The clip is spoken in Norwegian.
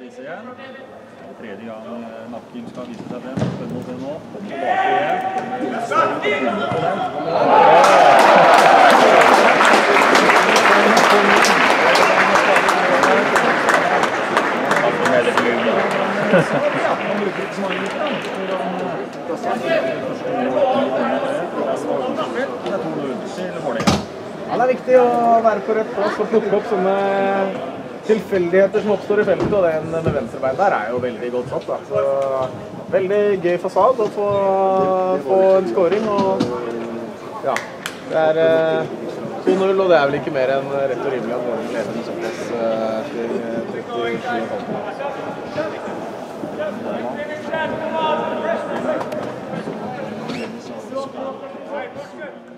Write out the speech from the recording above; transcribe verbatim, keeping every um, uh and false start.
vise igjen. Det er tredje gang Nakken skal vise seg frem. Spennende å se nå. Kommer tilbake igjen. Han bruker ikke så mange minutter. Det er to null til Vålerenga. Ja, det er viktig å være på rett plass og plukke opp sånne tilfeldigheter som oppstår i feltet, og den med venstrebein der er jo veldig godt satt. Da. Så veldig gøy fasad å få, få en scoring, og ja, det er to null, og det er vel ikke mer enn rett og rimelig at Vålerenga leder med såpass til trettisju.